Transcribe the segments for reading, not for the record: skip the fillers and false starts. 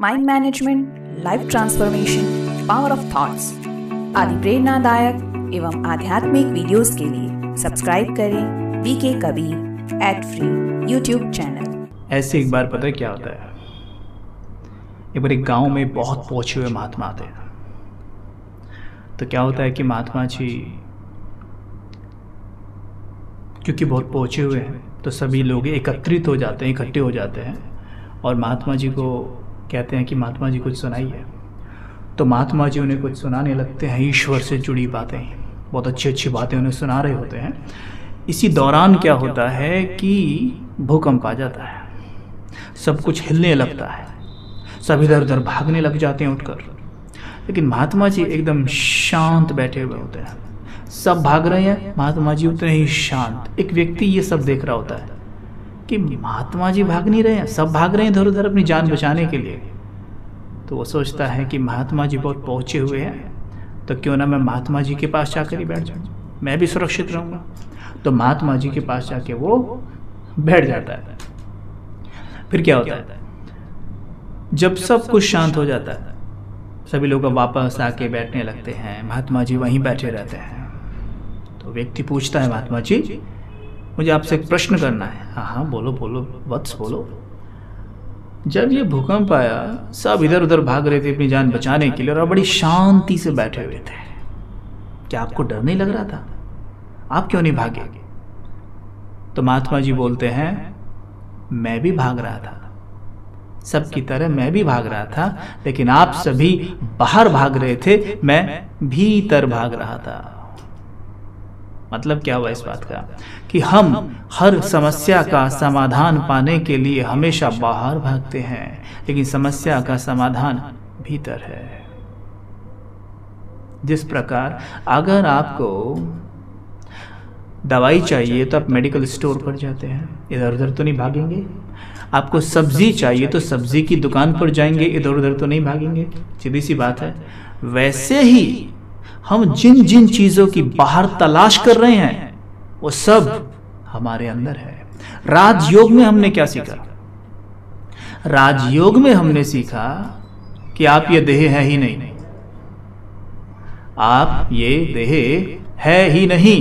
Mind management, life transformation, power of thoughts आदि प्रेरणादायक एवं आध्यात्मिक वीडियोस के लिए सब्सक्राइब करें BK Kabir @free YouTube channel. ऐसे एक बार पता है क्या होता है, एक बार एक गांव में बहुत पहुंचे हुए महात्मा आते हैं। तो क्या होता है कि महात्मा जी क्योंकि बहुत पहुंचे हुए हैं तो सभी लोग एकत्रित हो जाते हैं, इकट्ठे हो जाते हैं और महात्मा जी को कहते हैं कि महात्मा जी कुछ सुनाइए। तो महात्मा जी उन्हें कुछ सुनाने लगते हैं, ईश्वर से जुड़ी बातें, बहुत अच्छी अच्छी बातें उन्हें सुना रहे होते हैं। इसी दौरान क्या होता है कि भूकंप आ जाता है, सब कुछ हिलने लगता है, सब इधर उधर भागने लग जाते हैं उठकर। लेकिन महात्मा जी एकदम शांत बैठे हुए होते हैं, सब भाग रहे हैं, महात्मा जी उतने ही शांत। एक व्यक्ति ये सब देख रहा होता है कि महात्मा जी भाग नहीं रहे हैं, सब भाग रहे हैं इधर उधर अपनी जान बचाने के लिए। तो वो सोचता है कि महात्मा जी बहुत पहुंचे हुए हैं, तो क्यों ना मैं महात्मा जी के पास जाकर ही बैठ जाऊँ, मैं भी सुरक्षित रहूँगा। तो महात्मा जी के पास जाके वो बैठ जाता है। फिर क्या होता है, जब सब कुछ शांत हो जाता है, सभी लोग वापस आके बैठने लगते हैं, महात्मा जी वहीं बैठे रहते हैं। तो व्यक्ति पूछता है, महात्मा जी मुझे आपसे एक प्रश्न करना है। हाँ हाँ बोलो बोलो वत्स बोलो। जब ये भूकंप आया सब इधर उधर भाग रहे थे अपनी जान बचाने के लिए और बड़ी शांति से बैठे हुए थे, क्या आपको डर नहीं लग रहा था? आप क्यों नहीं भागे? तो महात्मा जी बोलते हैं, मैं भी भाग रहा था, सबकी तरह मैं भी भाग रहा था, लेकिन आप सभी बाहर भाग रहे थे, मैं भीतर भाग रहा था। मतलब क्या हुआ इस बात का कि हम हर समस्या का समाधान पाने के लिए हमेशा बाहर भागते हैं, लेकिन समस्या का समाधान भीतर है। जिस प्रकार अगर आपको दवाई चाहिए तो आप मेडिकल स्टोर पर जाते हैं, इधर उधर तो नहीं भागेंगे। आपको सब्जी चाहिए तो सब्जी की दुकान पर जाएंगे, इधर उधर तो नहीं भागेंगे, सीधी सी बात है। वैसे ही हम जिन जिन चीजों की बाहर तलाश कर रहे हैं वो सब हमारे अंदर है। राजयोग में हमने क्या सीखा? राजयोग में हमने सीखा कि आप ये देह है ही नहीं, आप ये देह है ही नहीं,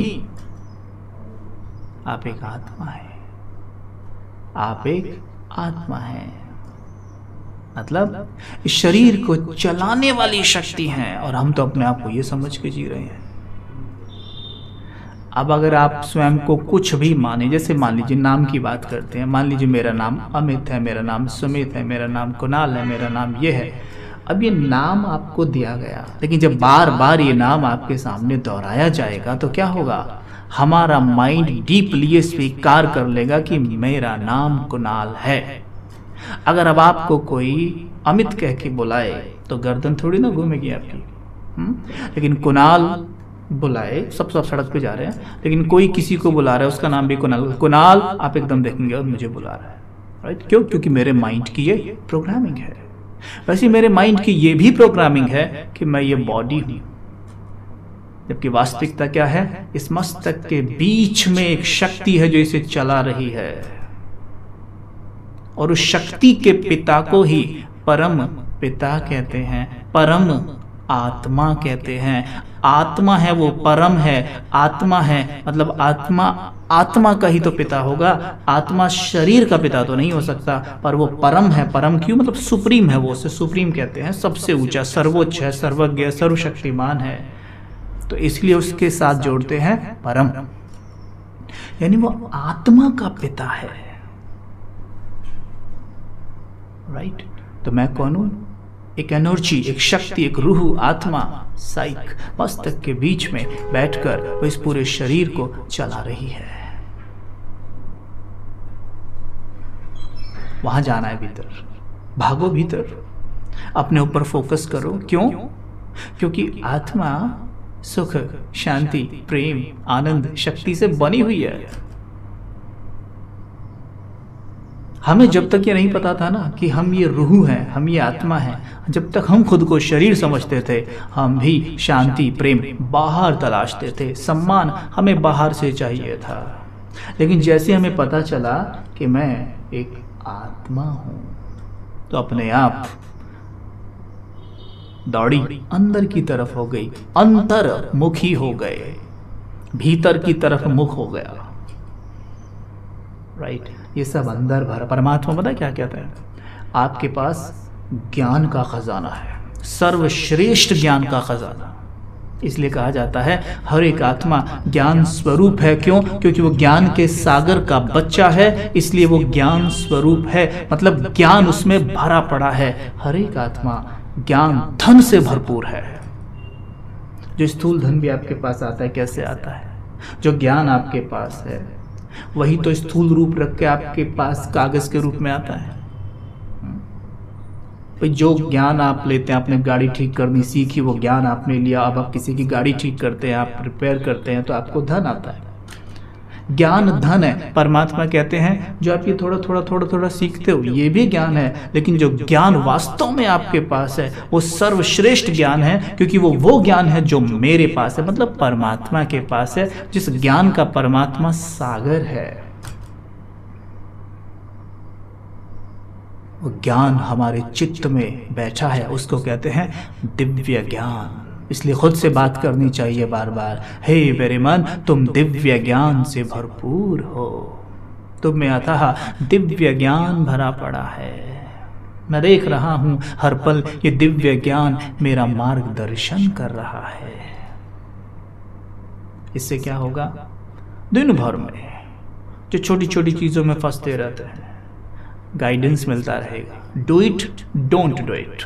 आप एक आत्मा है, आप एक आत्मा है। मतलब इस शरीर को चलाने वाली शक्ति है और हम तो अपने आप को ये समझ के जी रहे हैं। अब अगर आप स्वयं को कुछ भी माने, जैसे मान लीजिए नाम की बात करते हैं, मान लीजिए मेरा नाम अमित है, मेरा नाम सुमित है, मेरा नाम कुणाल है, मेरा नाम ये है। अब ये नाम आपको दिया गया, लेकिन जब बार बार ये नाम आपके सामने दोहराया जाएगा तो क्या होगा? हमारा माइंड डीपली ये स्वीकार कर लेगा कि मेरा नाम कुणाल है। अगर अब आपको कोई अमित कह के बुलाए तो गर्दन थोड़ी ना घूमेगी आपकी। लेकिन कुणाल बुलाए, सब सड़क पे जा रहे हैं, लेकिन कोई किसी को बुला रहा है, उसका नाम भी कुणाल, कुणाल आप एकदम देखेंगे और मुझे बुला रहा है, राइट? क्यों? क्योंकि मेरे माइंड की ये प्रोग्रामिंग है। वैसे मेरे माइंड की ये भी प्रोग्रामिंग है कि मैं ये बॉडी हूं, जबकि वास्तविकता क्या है? इस मस्तक के बीच में एक शक्ति है जो इसे चला रही है, और उस शक्ति के पिता को ही परम पिता कहते हैं, परम आत्मा कहते हैं। आत्मा है वो परम है, आत्मा है मतलब आत्मा का ही तो पिता होगा। आत्मा शरीर का पिता तो नहीं हो सकता, पर वो परम है। परम क्यों? मतलब सुप्रीम है, वो उसे सुप्रीम कहते हैं, सबसे ऊंचा, सर्वोच्च है, सर्वज्ञ, सर्वशक्तिमान है। तो इसलिए उसके साथ जोड़ते हैं परम, यानी वो आत्मा का पिता है, राइट? तो मैं कौन हूं? एक एनर्जी, एक शक्ति, एक रूह, आत्मा, साइक, मस्तक के बीच में बैठकर वो इस पूरे शरीर को चला रही है। वहां जाना है भीतर, भागो भीतर, अपने ऊपर फोकस करो। क्यों? क्योंकि आत्मा सुख, शांति, प्रेम, आनंद, शक्ति से बनी हुई है। हमें जब तक ये नहीं पता था ना कि हम ये रूह हैं, हम ये आत्मा हैं, जब तक हम खुद को शरीर समझते थे, हम भी शांति, प्रेम बाहर तलाशते थे, सम्मान हमें बाहर से चाहिए था। लेकिन जैसे हमें पता चला कि मैं एक आत्मा हूँ, तो अपने आप दौड़ी अंदर की तरफ हो गई, अंतर्मुखी हो गए, भीतर की तरफ मुख हो गया। राइट, ये सब अंदर भरा। परमात्मा पता क्या कहता है? आपके पास ज्ञान का खजाना है, सर्वश्रेष्ठ ज्ञान का खजाना। इसलिए कहा जाता है हर एक आत्मा ज्ञान स्वरूप है। क्यों? क्योंकि वो ज्ञान के सागर का बच्चा है, इसलिए वो ज्ञान स्वरूप है, मतलब ज्ञान उसमें भरा पड़ा है। हर एक आत्मा ज्ञान धन से भरपूर है। जो स्थूल धन भी आपके पास आता है, कैसे आता है? जो ज्ञान आपके पास है वही तो स्थूल रूप रख के आपके पास कागज के रूप में आता है। जो ज्ञान आप लेते हैं, आपने गाड़ी ठीक करनी सीखी, वो ज्ञान आपने लिया, अब आप किसी की गाड़ी ठीक करते हैं, आप रिपेयर करते हैं, तो आपको धन आता है। ज्ञान धन है। परमात्मा कहते हैं जो आप ये थोड़ा थोड़ा सीखते हो, ये भी ज्ञान है, लेकिन जो ज्ञान वास्तव में आपके पास है वो सर्वश्रेष्ठ ज्ञान है, क्योंकि वो ज्ञान है जो मेरे पास है, मतलब परमात्मा के पास है, जिस ज्ञान का परमात्मा सागर है। वो ज्ञान हमारे चित्त में बैठा है, उसको कहते हैं दिव्य ज्ञान। इसलिए खुद से बात करनी चाहिए बार बार, हे मेरे मन, तुम दिव्य ज्ञान से भरपूर हो, तुम में अथाह दिव्य ज्ञान भरा पड़ा है। मैं देख रहा हूं हर पल ये दिव्य ज्ञान मेरा मार्गदर्शन कर रहा है। इससे क्या होगा? दिन भर में जो छोटी छोटी चीजों में फंसते रहते हैं, गाइडेंस मिलता रहेगा। Do it, don't do it.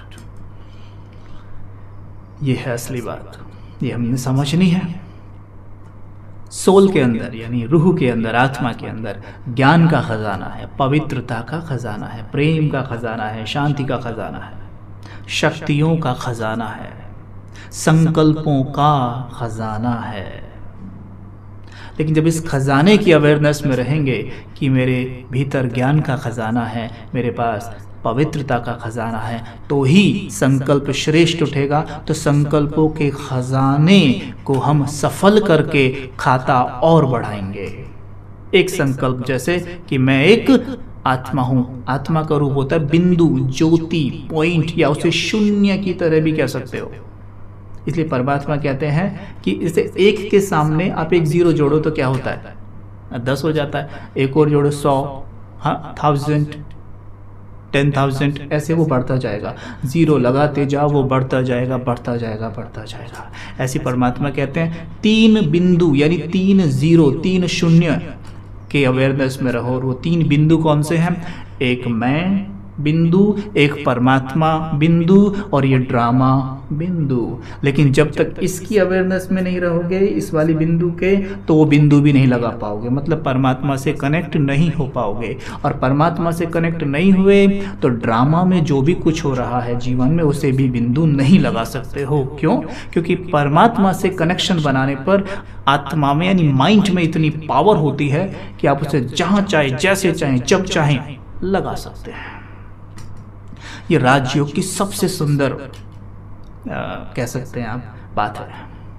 ये है असली बात, ये हमने समझनी है। सोल के अंदर यानी रूह के अंदर, आत्मा के अंदर ज्ञान का खजाना है, पवित्रता का खजाना है, प्रेम का खजाना है, शांति का खजाना है, शक्तियों का खजाना है, संकल्पों का खजाना है। लेकिन जब इस खजाने की अवेयरनेस में रहेंगे कि मेरे भीतर ज्ञान का खजाना है, मेरे पास पवित्रता का खजाना है, तो ही संकल्प श्रेष्ठ उठेगा। तो संकल्पों के खजाने को हम सफल करके खाता और बढ़ाएंगे। एक संकल्प जैसे कि मैं एक आत्मा हूं, आत्मा का रूप होता है बिंदु, ज्योति, पॉइंट, या उसे शून्य की तरह भी कह सकते हो। इसलिए परमात्मा कहते हैं कि इसे एक के सामने आप एक जीरो जोड़ो तो क्या होता है? 10 हो जाता है। एक और जोड़ो 100, 1000, 10,000, ऐसे वो बढ़ता जाएगा। जीरो लगाते जाओ, वो बढ़ता जाएगा, बढ़ता जाएगा, बढ़ता जाएगा। ऐसी परमात्मा कहते हैं 3 बिंदु यानी 3 जीरो, 3 शून्य के अवेयरनेस में रहो। और वो 3 बिंदु कौन से हैं? एक मैं बिंदु, एक परमात्मा बिंदु, और ये ड्रामा बिंदु। लेकिन जब तक इसकी अवेयरनेस में नहीं रहोगे, इस वाली बिंदु के, तो वो बिंदु भी नहीं लगा पाओगे, मतलब परमात्मा से कनेक्ट नहीं हो पाओगे। और परमात्मा से कनेक्ट नहीं हुए तो ड्रामा में जो भी कुछ हो रहा है जीवन में, उसे भी बिंदु नहीं लगा सकते हो। क्यों? क्योंकि परमात्मा से कनेक्शन बनाने पर आत्मा में यानी माइंड में इतनी पावर होती है कि आप उसे जहाँ चाहे, जैसे चाहें, जब चाहें लगा सकते हैं। ये राजयोग की सबसे सुंदर कह सकते हैं आप बात है।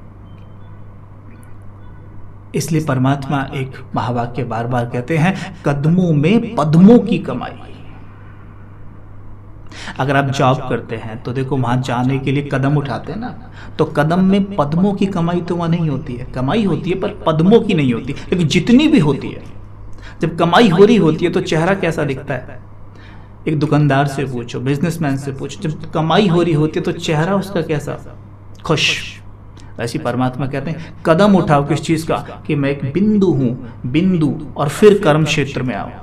इसलिए परमात्मा एक महावाक्य बार बार कहते हैं, कदमों में पद्मों की कमाई। अगर आप जॉब करते हैं तो देखो वहां जाने के लिए कदम उठाते हैं ना, तो कदम में पद्मों की कमाई तो वहां नहीं होती है। कमाई होती है पर पद्मों की नहीं होती। लेकिन जितनी भी होती है, जब कमाई हो रही होती है तो चेहरा कैसा दिखता है? एक दुकानदार से पूछो, बिजनेसमैन से पूछो, जब कमाई हो रही होती है तो चेहरा उसका कैसा? खुश। ऐसी परमात्मा कहते हैं कदम उठाओ किस चीज का? कि मैं एक बिंदु हूं, बिंदु, और फिर कर्म क्षेत्र में आओ।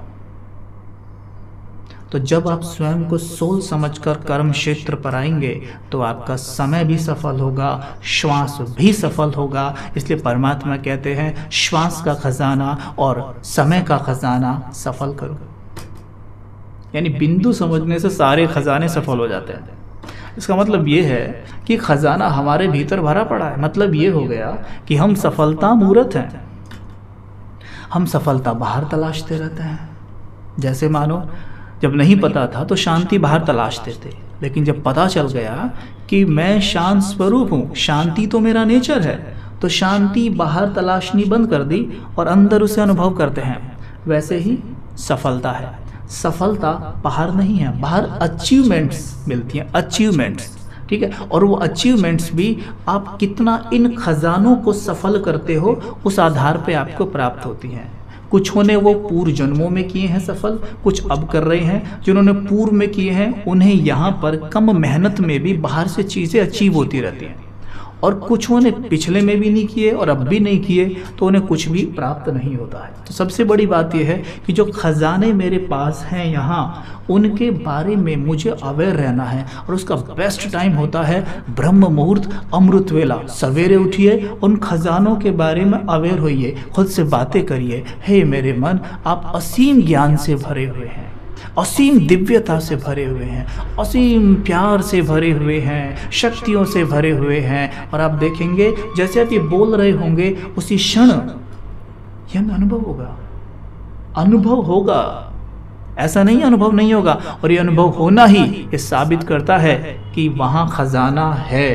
तो जब आप स्वयं को सोल समझकर कर्म क्षेत्र पर आएंगे तो आपका समय भी सफल होगा, श्वास भी सफल होगा। इसलिए परमात्मा कहते हैं श्वास का खजाना और समय का खजाना सफल करो। यानी बिंदु समझने से सारे खजाने सफल हो जाते हैं। इसका मतलब ये है कि खजाना हमारे भीतर भरा पड़ा है। मतलब ये हो गया कि हम सफलता मूर्त हैं। हम सफलता बाहर तलाशते रहते हैं। जैसे मानो जब नहीं पता था तो शांति बाहर तलाशते थे, लेकिन जब पता चल गया कि मैं शांत स्वरूप हूँ, शांति तो मेरा नेचर है, तो शांति बाहर तलाशनी बंद कर दी और अंदर उसे अनुभव करते हैं। वैसे ही सफलता है। सफलता बाहर नहीं है, बाहर अचीवमेंट्स मिलती हैं, अचीवमेंट्स। ठीक है। और वो अचीवमेंट्स भी आप कितना इन खजानों को सफल करते हो उस आधार पे आपको प्राप्त होती हैं। कुछ ने वो पूर्व जन्मों में किए हैं सफल, कुछ अब कर रहे हैं। जिन्होंने पूर्व में किए हैं उन्हें यहाँ पर कम मेहनत में भी बाहर से चीज़ें अचीव होती रहती हैं, और कुछों ने पिछले में भी नहीं किए और अब भी नहीं किए तो उन्हें कुछ भी प्राप्त नहीं होता है। तो सबसे बड़ी बात यह है कि जो खजाने मेरे पास हैं यहाँ, उनके बारे में मुझे अवेयर रहना है, और उसका बेस्ट टाइम होता है ब्रह्म मुहूर्त, अमृत वेला। सवेरे उठिए, उन खजानों के बारे में अवेयर होइए, खुद से बातें करिए, हे मेरे मन आप असीम ज्ञान से भरे हुए हैं, असीम दिव्यता से भरे हुए हैं, असीम प्यार से भरे हुए हैं, शक्तियों से भरे हुए हैं। और आप देखेंगे जैसे आप ये बोल रहे होंगे उसी क्षण यह अनुभव होगा। ऐसा नहीं अनुभव नहीं होगा, और ये अनुभव होना ही ये साबित करता है कि वहां खजाना है।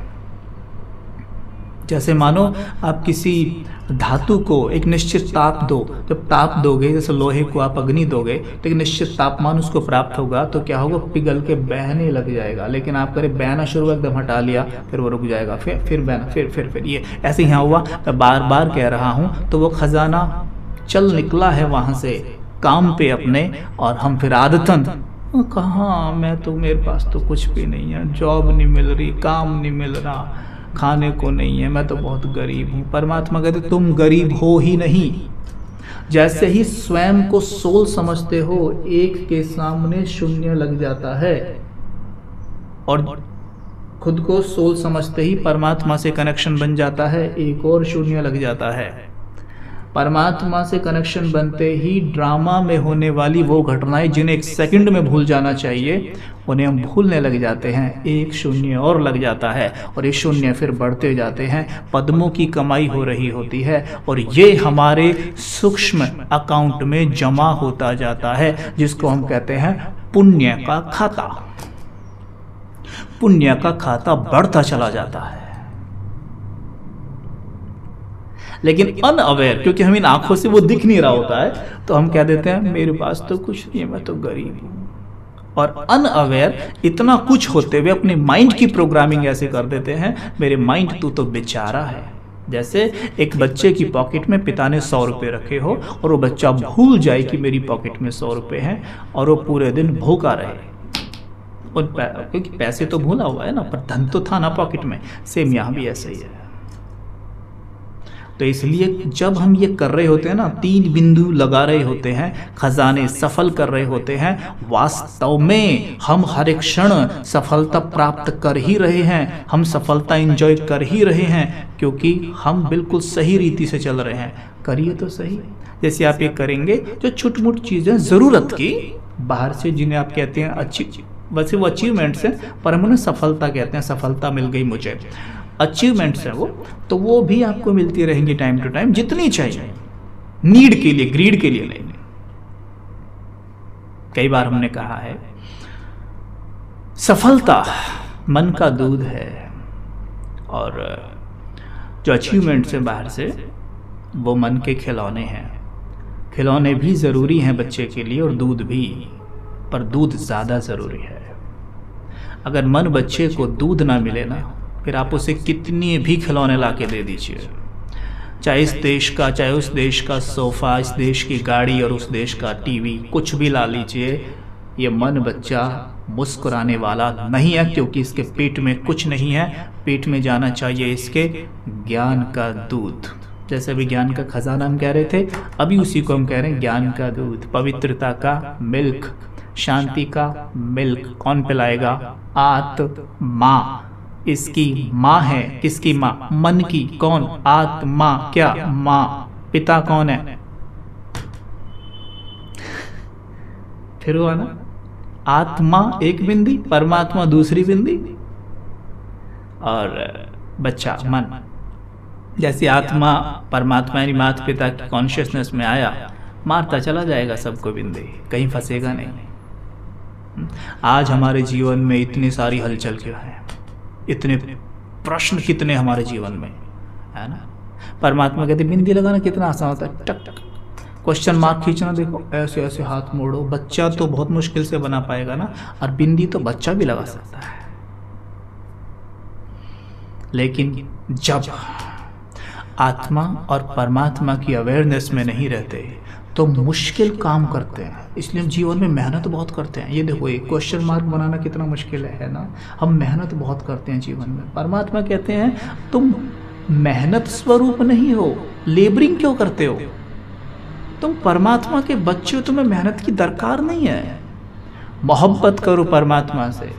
जैसे मानो आप किसी धातु को एक निश्चित ताप दो, जब ताप दोगे, जैसे लोहे को आप अग्नि दोगे तो एक निश्चित तापमान उसको प्राप्त होगा, तो क्या होगा, पिघल के बहने लग जाएगा। लेकिन आप करें बहना शुरू एकदम हटा लिया, फिर वो रुक जाएगा, फिर बहना, फिर ये ऐसे यहाँ हुआ। मैं बार बार कह रहा हूँ, तो वो खजाना चल निकला है वहाँ से काम पे अपने, और हम फिर आदतन कहाँ, मैं तो मेरे पास तो कुछ भी नहीं है, जॉब नहीं मिल रही, काम नहीं मिल रहा, खाने को नहीं है, मैं तो बहुत गरीब हूँ। परमात्मा कहते तुम गरीब हो ही नहीं। जैसे ही स्वयं को सोल समझते हो, एक के सामने शून्य लग जाता है, और खुद को सोल समझते ही परमात्मा से कनेक्शन बन जाता है, एक और शून्य लग जाता है। परमात्मा से कनेक्शन बनते ही ड्रामा में होने वाली वो घटनाएं जिन्हें एक सेकंड में भूल जाना चाहिए, उन्हें हम भूलने लग जाते हैं। एक शून्य और लग जाता है, और ये शून्य फिर बढ़ते जाते हैं, पद्मों की कमाई हो रही होती है, और ये हमारे सूक्ष्म अकाउंट में जमा होता जाता है, जिसको हम कहते हैं पुण्य का खाता। पुण्य का खाता बढ़ता चला जाता है। लेकिन अनअवेयर, क्योंकि हम इन आंखों से वो दिख नहीं रहा होता है, तो हम कह देते हैं मेरे पास तो कुछ नहीं है, मैं तो गरीब हूं। और अनअवेयर इतना कुछ होते हुए अपने माइंड की प्रोग्रामिंग ऐसे कर देते हैं, मेरे माइंड तू तो बेचारा है। जैसे एक बच्चे की पॉकेट में पिता ने 100 रुपये रखे हो, और वो बच्चा भूल जाए कि मेरी पॉकेट में 100 रुपये हैं, और वो पूरे दिन भूखा रहे, क्योंकि पैसे तो भूला हुआ है ना, पर धन तो था ना पॉकेट में। सेम यहाँ भी ऐसा ही है। तो इसलिए जब हम ये कर रहे होते हैं ना, 3 बिंदु लगा रहे होते हैं, खजाने सफल कर रहे होते हैं, वास्तव में हम हर एक क्षण सफलता प्राप्त कर ही रहे हैं, हम सफलता एंजॉय कर ही रहे हैं, क्योंकि हम बिल्कुल सही रीति से चल रहे हैं। करिए तो सही। जैसे आप ये करेंगे, जो छोटी मोटी चीज़ें ज़रूरत की बाहर से, जिन्हें आप कहते हैं अच्छी, वैसे वो अचीवमेंट्स हैं, पर हम उन्हें सफलता कहते हैं। सफलता मिल गई मुझे, अचीवमेंट्स है वो, तो वो भी आपको मिलती रहेंगी टाइम टू टाइम, जितनी चाहिए, नीड के लिए, ग्रीड के लिए नहीं। कई बार हमने कहा है सफलता मन का दूध है, और जो अचीवमेंट्स है बाहर से, वो मन के खिलौने हैं। खिलौने भी ज़रूरी हैं बच्चे के लिए, और दूध भी, पर दूध ज़्यादा ज़रूरी है। अगर मन बच्चे को दूध ना मिले ना, फिर आप उसे कितनी भी खिलौने ला के दे दीजिए, चाहे इस देश का, चाहे उस देश का सोफ़ा, इस देश की गाड़ी और उस देश का टीवी, कुछ भी ला लीजिए, ये मन बच्चा मुस्कुराने वाला नहीं है, क्योंकि इसके पेट में कुछ नहीं है। पेट में जाना चाहिए इसके ज्ञान का दूध। जैसे अभी ज्ञान का खजाना हम कह रहे थे, अभी उसी को हम कह रहे हैं ज्ञान का दूध, पवित्रता का मिल्क, शांति का मिल्क। कौन पिलाएगा? आत्मा। इसकी माँ है, किसकी माँ? मन की। कौन? आत्मा। क्या? माँ। पिता कौन है? फिर हुआ ना, आत्मा एक बिंदी, परमात्मा दूसरी बिंदी, और बच्चा मन। जैसे आत्मा परमात्मा यानी माता पिता की कॉन्शियसनेस में आया, मारता चला जाएगा सबको बिंदी, कहीं फंसेगा नहीं। आज हमारे जीवन में इतनी सारी हलचल क्यों है, इतने प्रश्न कितने हमारे जीवन में है ना। परमात्मा कहते बिंदी लगाना कितना आसान होता है, टक टक, क्वेश्चन मार्क खींचना, देखो ऐसे ऐसे हाथ मोड़ो। बच्चा तो बहुत मुश्किल से बना पाएगा ना, और बिंदी तो बच्चा भी लगा सकता है। लेकिन जब आत्मा और परमात्मा की अवेयरनेस में नहीं रहते तो मुश्किल काम करते हैं। इसलिए हम जीवन में मेहनत बहुत करते हैं। ये देखो, एक क्वेश्चन मार्क बनाना कितना मुश्किल है ना। हम मेहनत बहुत करते हैं जीवन में। परमात्मा कहते हैं तुम मेहनत स्वरूप नहीं हो, लेबरिंग क्यों करते हो? तुम परमात्मा के बच्चे हो, तुम्हें मेहनत की दरकार नहीं है। मोहब्बत करो परमात्मा से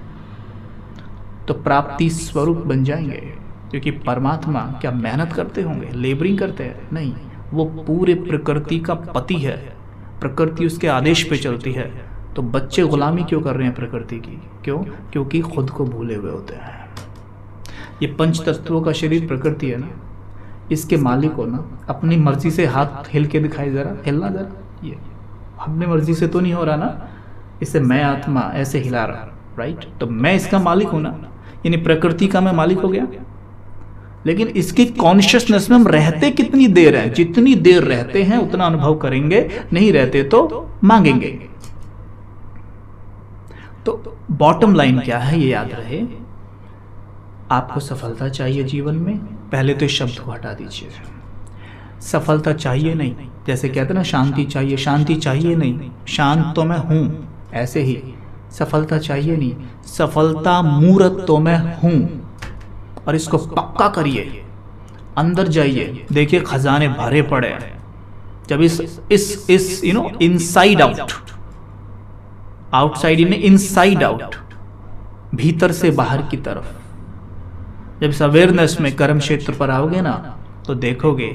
तो प्राप्ति स्वरूप बन जाएंगे। क्योंकि परमात्मा क्या मेहनत करते होंगे, लेबरिंग करते हैं? नहीं, वो पूरे प्रकृति का पति है। प्रकृति उसके आदेश पे चलती है। तो बच्चे गुलामी क्यों कर रहे हैं प्रकृति की? क्यों? क्योंकि खुद को भूले हुए होते हैं। ये पंच तत्वों का शरीर प्रकृति है ना, इसके मालिक हो ना, अपनी मर्जी से हाथ हिल के दिखाई, जरा हिलना जरा, ये अपनी मर्जी से तो नहीं हो रहा ना। इसे मैं आत्मा ऐसे हिला रहा, राइट? तो मैं इसका मालिक हूं ना, यानी प्रकृति का मैं मालिक हो गया। लेकिन इसकी कॉन्शियसनेस में हम रहते कितनी देर हैं? जितनी देर रहते हैं उतना अनुभव करेंगे, नहीं रहते तो मांगेंगे। तो बॉटम लाइन क्या है ये याद रहे। आपको सफलता चाहिए जीवन में, पहले तो इस शब्द को हटा दीजिए। सफलता चाहिए नहीं, जैसे कहते ना शांति चाहिए, शांति चाहिए नहीं, शांत तो मैं हूं, ऐसे ही सफलता चाहिए नहीं, सफलता मूर्त तो मैं हूं। और इसको पक्का करिए, अंदर जाइए, देखिए खजाने भरे पड़े हैं। जब इस inside out, outside in inside out, भीतर से बाहर की तरफ, जब इस अवेयरनेस में कर्म क्षेत्र पर आओगे ना तो देखोगे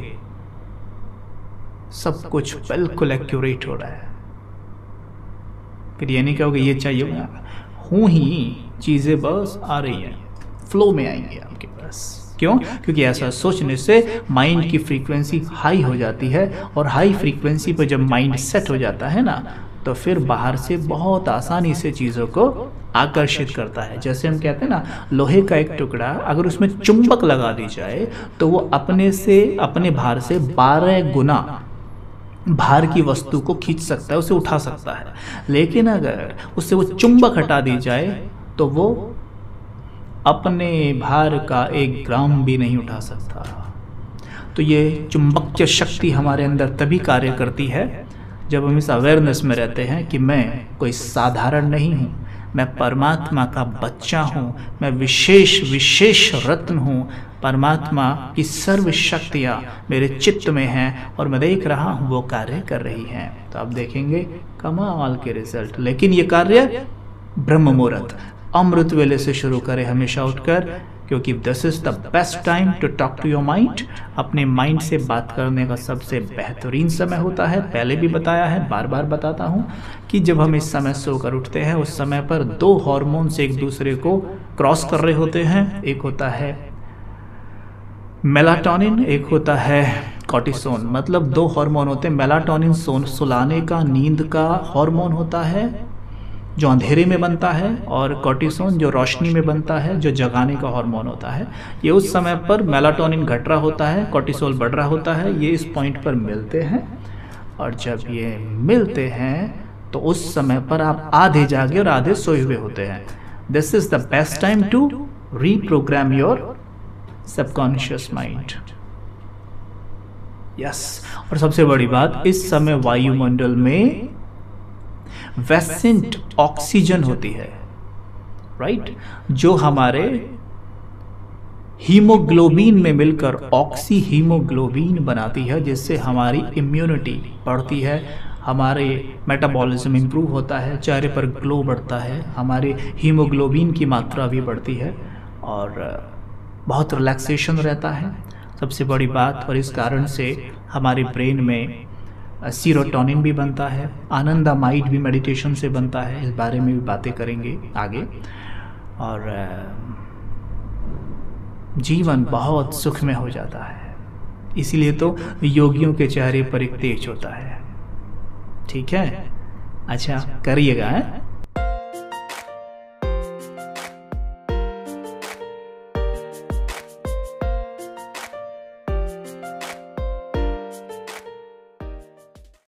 सब कुछ बिल्कुल एक्यूरेट हो रहा है। फिर ये नहीं कहोगे ये चाहिए, हूं ही, चीजें बस आ रही हैं, फ्लो में आएंगे आपके पास। क्यों? क्योंकि ऐसा सोचने से माइंड की फ्रीक्वेंसी हाई हो जाती है, और हाई फ्रीक्वेंसी पर जब माइंड सेट हो जाता है ना तो फिर बाहर से बहुत आसानी से चीज़ों को आकर्षित करता है। जैसे हम कहते हैं ना, लोहे का एक टुकड़ा अगर उसमें चुंबक लगा दी जाए तो वो अपने भार से 12 गुना भार की वस्तु को खींच सकता है, उसे उठा सकता है। लेकिन अगर उससे वो चुंबक हटा दी जाए तो वो अपने भार का 1 ग्राम भी नहीं उठा सकता। तो ये चुंबकीय शक्ति हमारे अंदर तभी कार्य करती है जब हम इस अवेयरनेस में रहते हैं कि मैं कोई साधारण नहीं हूँ, मैं परमात्मा का बच्चा हूँ, मैं विशेष रत्न हूँ। परमात्मा की सर्व शक्तियाँ मेरे चित्त में हैं और मैं देख रहा हूँ वो कार्य कर रही हैं। तो आप देखेंगे कमाल के रिजल्ट। लेकिन ये कार्य ब्रह्म मुहूर्त, अमृत वेले से शुरू करें हमेशा उठकर, क्योंकि this is the best time to talk to your mind. अपने माइंड से बात करने का सबसे बेहतरीन समय होता है। पहले भी बताया है, बार बार बताता हूँ कि जब हम इस समय सोकर उठते हैं उस समय पर 2 हार्मोन्स एक दूसरे को क्रॉस कर रहे होते हैं। एक होता है मेलाटोनिन, एक होता है कॉर्टिसोन। मतलब 2 हार्मोन होते हैं। मेलाटोनिन सुलाने का, नींद का हार्मोन होता है जो अंधेरे में बनता है, और कॉर्टिसोन जो रोशनी में बनता है, जो जगाने का हार्मोन होता है। ये उस समय पर मेलाटोनिन घट रहा होता है, कॉर्टिसोल बढ़ रहा होता है। ये इस पॉइंट पर मिलते हैं, और जब ये मिलते हैं तो उस समय पर आप आधे जागे और आधे सोए हुए होते हैं। This is the best time to reprogram your subconscious mind. Yes, और सबसे बड़ी बात, इस समय वायुमंडल में वेसेंट ऑक्सीजन होती है, राइट, जो हमारे हीमोग्लोबिन में मिलकर ऑक्सी हीमोग्लोबिन बनाती है, जिससे हमारी इम्यूनिटी बढ़ती है, हमारे मेटाबॉलिज्म इंप्रूव होता है, चेहरे पर ग्लो बढ़ता है, हमारे हीमोग्लोबिन की मात्रा भी बढ़ती है, और बहुत रिलैक्सेशन रहता है। सबसे बड़ी बात, और इस कारण से हमारे ब्रेन में सीरोटोनिन भी बनता है, आनंदामाइड भी मेडिटेशन से बनता है। इस बारे में भी बातें करेंगे आगे। और जीवन बहुत सुखमय हो जाता है। इसीलिए तो योगियों के चेहरे पर एक तेज होता है। ठीक है, अच्छा करिएगा।